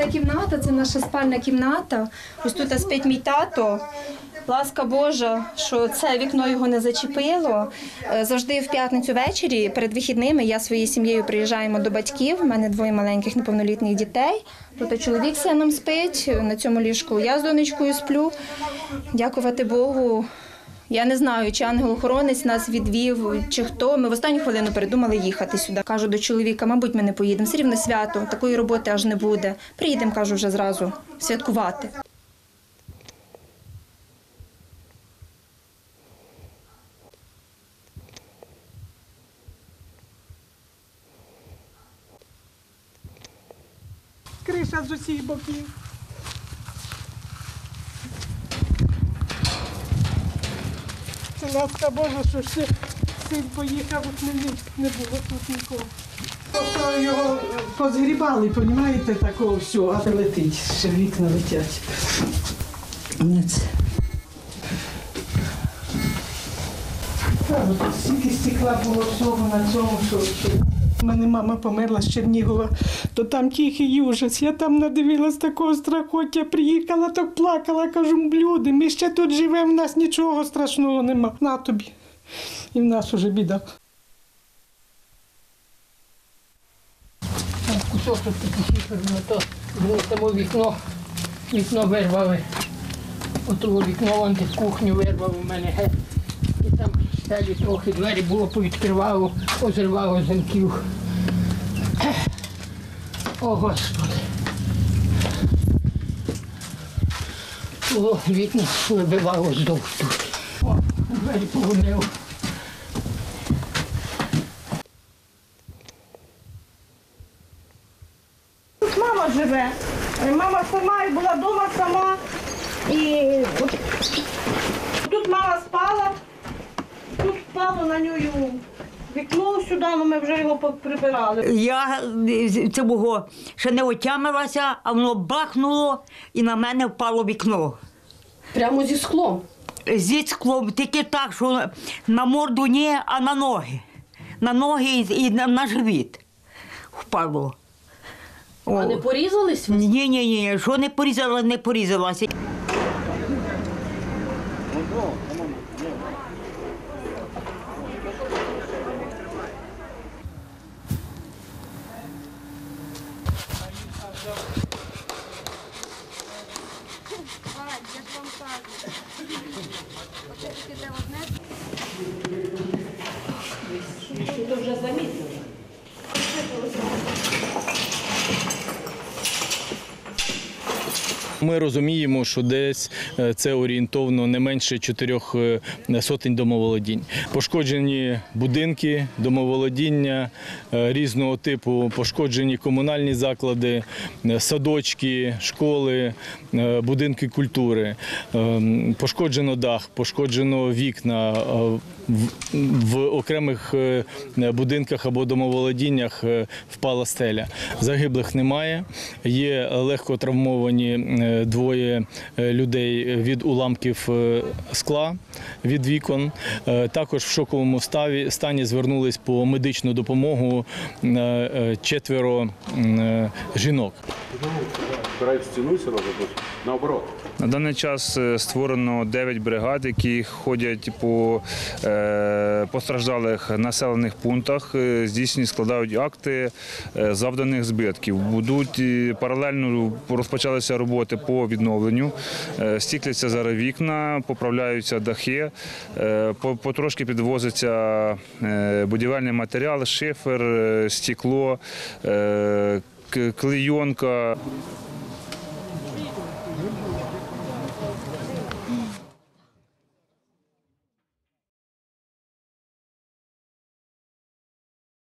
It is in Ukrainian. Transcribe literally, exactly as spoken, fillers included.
Ця кімната – це наша спальна кімната. Ось тут спить мій тато. Ласка Божа, що це вікно його не зачепило. Завжди в п'ятницю ввечері, перед вихідними, я своєю сім'єю приїжджаємо до батьків. У мене двоє маленьких неповнолітніх дітей. Тут чоловік з сином спить, на цьому ліжку я з донечкою сплю. Дякувати Богу. Я не знаю, чи ангел-охоронець нас відвів, чи хто. Ми в останню хвилину передумали їхати сюди. Кажу до чоловіка, мабуть, ми не поїдемо. Все рівно свято, такої роботи аж не буде. Приїдемо, кажу, вже зразу святкувати. Криша з усіх боків. Ласка Божа, що ще син поїхав, не, не було тут нікого. Просто його позгрібали, розумієте, такого всього, а летить, ще вікна летять. Тут стільки стекла було всього на цьому, що... У мене мама померла з Чернігова, то там тихий ужас. Я там надивилась такого страхоття, приїхала, так плакала, кажу, люди, ми ще тут живемо, в нас нічого страшного нема. На тобі. І в нас уже біда. Там кусочок такий шиферний, то тому вікно, вікно вирвали. Отого вікно, вон під кухню вирвав у мене геть. І там стелі трохи двері було повідкривало, позривало замків. О, Господи. О, вікна вибивало здовж тут. О, двері поломило. Тут мама живе. Мама сама і була вдома сама. І тут мама спала. Тут впало на неї вікно сюди, але ми вже його прибирали. Я цього ще не отямилася, а воно бахнуло і на мене впало вікно. Прямо зі склом? Зі склом, тільки так, що на морду ні, а на ноги. На ноги і на живіт впало. О. А не порізались ви? Ні, ні, ні, що не порізала, не порізалася. Це вже замітно. Ми розуміємо, що десь це орієнтовно не менше чотирьох сотень домоволодінь. Пошкоджені будинки, домоволодіння різного типу, пошкоджені комунальні заклади, садочки, школи, будинки культури. Пошкоджено дах, пошкоджено вікна. В окремих будинках або домоволодіннях впала стеля. Загиблих немає, є легко травмовані двоє людей від уламків скла, від вікон. Також в шоковому стані звернулись по медичну допомогу четверо жінок. Збирають стіну і наоборот. На даний час створено дев'ять бригад, які ходять по е, постраждалих населених пунктах, здійснюють, складають акти завданих збитків. Будуть паралельно розпочалися роботи по відновленню, стікляться зараз вікна, поправляються дахи, потрошки підвозиться будівельний матеріал, шифер, стекло, клейонка.